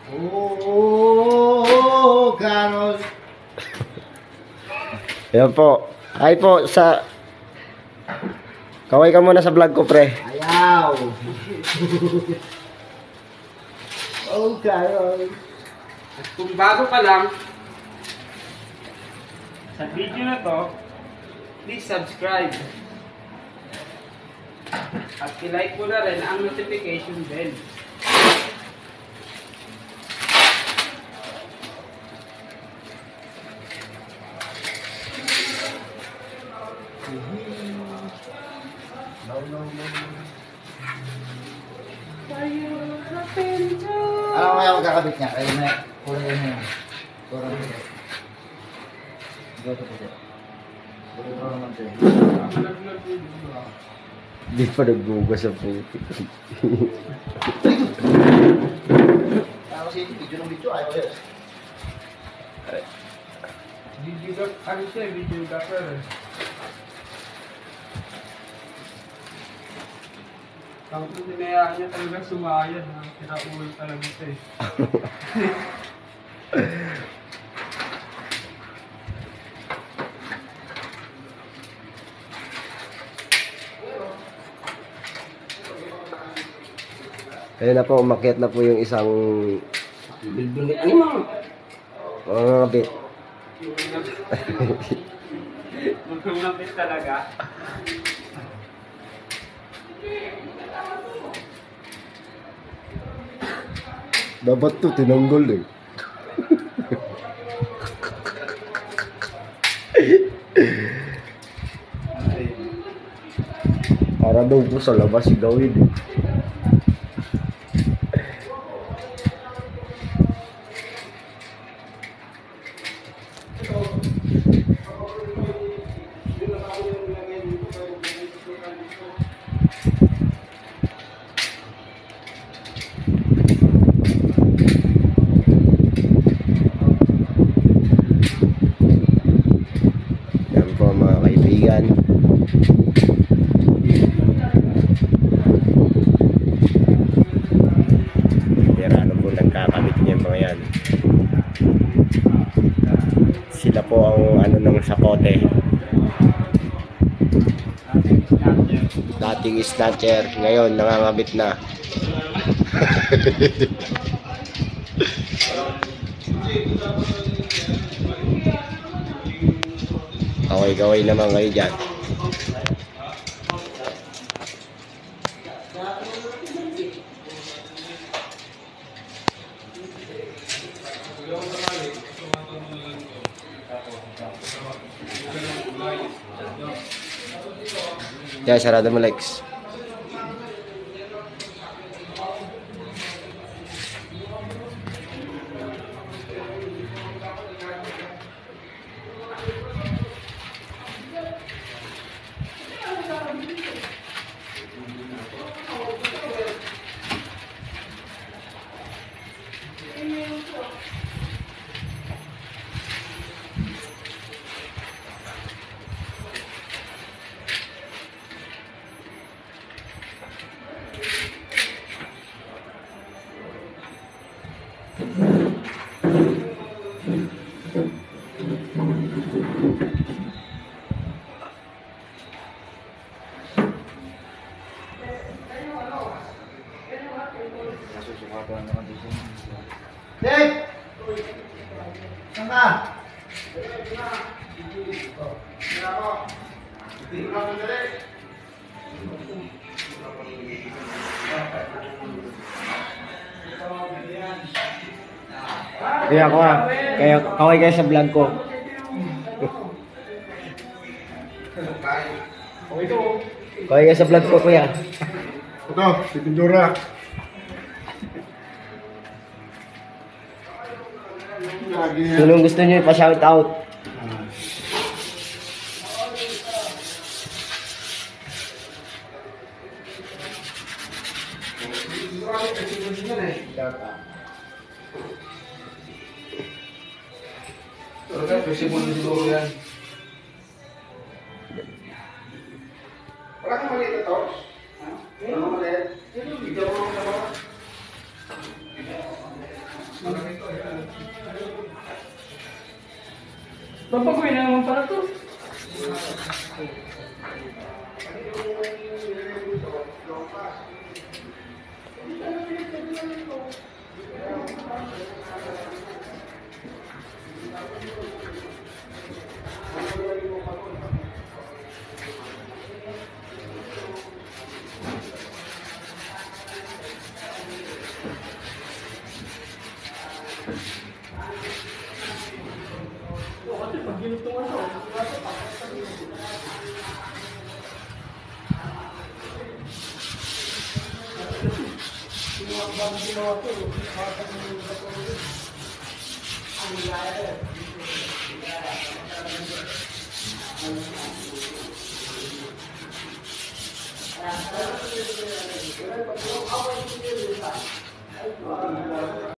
Oh, Carol. Ayan po. Hi po sa... Kaway ka muna sa vlog ko, pre. Ayaw. Oh, Carol. At kung bago ka lang sa video na to, please subscribe. At i-like mo na rin ang notification bell. Alam mo kaya magkakabit niya? Kaya na, kurang yun yun. Kurang yun. Goto po siya. Goto po naman siya. Di pa nagbugas sa puti. Tapos yung video ng video, ayaw yun. Ano siya, videographer. Tapos hinayaan niya talaga sumayad. Kinauwi talaga ito eh. Ayun na po, umakyat na po yung isang Bilbil ano mo? mga bit. Magkumapit talaga. Dapat to, tinanggol eh. Para daw po sa labas gawin eh. Yan po mga kaibigan. Pero po nagkakabit niya yung mga yan. Sila po ang ano ng sakote. Dating snatcher, ngayon nangangabit na. Kaway-kaway naman kayo dyan. Yan, sarado mo Lex. Dave! Saan ka? Kaya ako kaya kaway kayo sa vlog ko. Kaway kayo sa vlog ko, kuya. Ito, si Pindura. Sinong gusto niyo ipa-shout out? Wala kang maliit ito? Wala kang maliit? Video mo sa baba. Papagawin na naman pala to. Kasi pag ginutungan to, ginawa to.